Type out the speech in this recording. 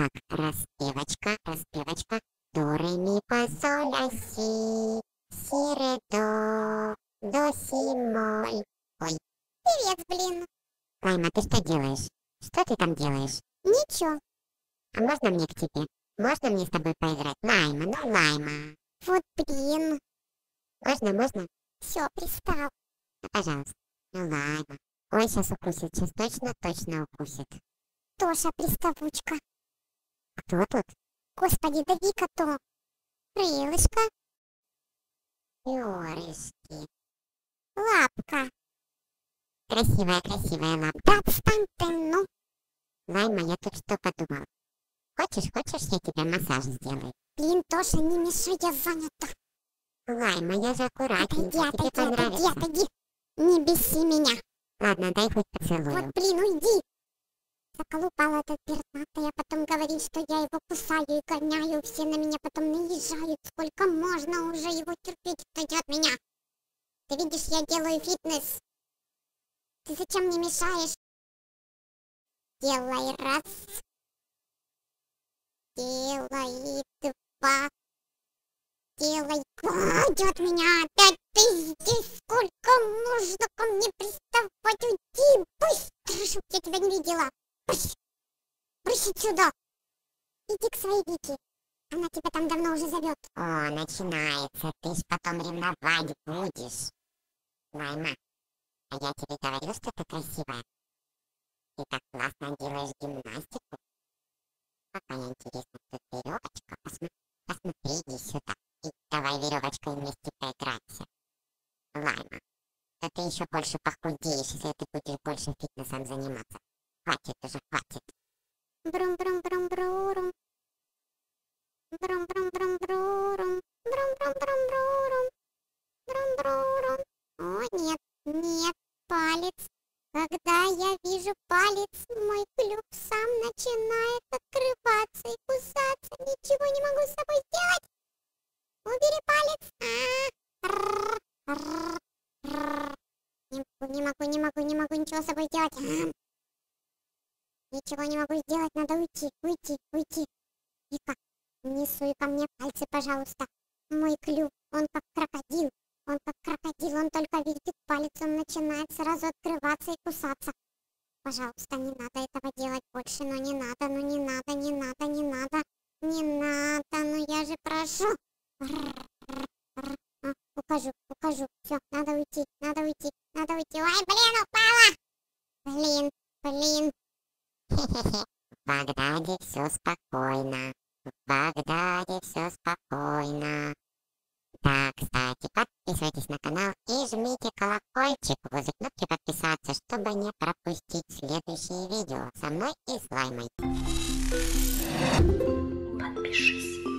Так, распевочка, распевочка. До, ре, ми, фа, соль, ля, си. Си, ре, до, си, моль. Ой, Привет, блин. Лайма, ты что делаешь? Что ты там делаешь? Ничего. А можно мне к тебе? Можно мне с тобой поиграть? Лайма, ну Лайма. Вот, блин. Можно, можно? Все, пристал. Ну, пожалуйста. Ну Лайма. Ой, сейчас укусит, сейчас точно, точно укусит. Тоша, приставучка. Кто тут? Господи, да Вика-то. Крылышко, Ёрышки. лапка. Красивая, красивая лапка. Да отстань ты, ну. Лайма, я тут что подумал. Хочешь, я тебе массаж сделаю? Блин, Тоша, не мешай, я занята. Лайма, я же Отойди, аккуратненько, тебе отойди, отойди, понравится. отойди. Не беси меня. Ладно, дай хоть поцелую. Вот, блин, уйди. Заколупала этот пернатый, а потом говорит, что я его кусаю и гоняю. Все на меня потом наезжают. Сколько можно уже его терпеть? Отойди от меня. Ты видишь, я делаю фитнес. Ты зачем мне мешаешь? Делай раз. Делай два. Делай... Идет от меня опять ты здесь. Сколько можно ко мне приставать? Уйди быстро, чтоб я тебя не видела. Брысь. Брысь отсюда. Иди к своей Вике. Она тебя там давно уже зовет. О, начинается. Ты ж потом ревновать будешь. Лайма, а я тебе говорю, что ты красивая. Ты так классно делаешь гимнастику. Какая интересная тут веревочка. Посмотри, иди сюда. И давай веревочкой вместе поиграемся. Лайма, да ты еще больше похудеешь, если ты будешь больше фитнесом заниматься. Хватит уже, хватит. Брум-брум-брум-брум. Брум-брум-брум-брум. Брум-брум-брум-брум. Брум-брум. О, нет, нет, палец. Когда я вижу палец, мой клюв сам начинает открываться и кусаться. Ничего не могу с собой сделать. Убери палец. Не могу ничего с собой делать. Ничего не могу сделать, надо уйти. Вика, не суй ко мне пальцы, пожалуйста. Мой клюв, он как крокодил. Он только видит палец, он начинает сразу открываться и кусаться. Пожалуйста, не надо этого делать больше, не надо, ну я же прошу. Ухожу, все, надо уйти. Ой, блин, упала! Блин. В Багдаде все спокойно. В Багдаде все спокойно. Так, кстати, подписывайтесь на канал и жмите колокольчик возле кнопки подписаться, чтобы не пропустить следующие видео со мной и с Лаймой. Подпишись.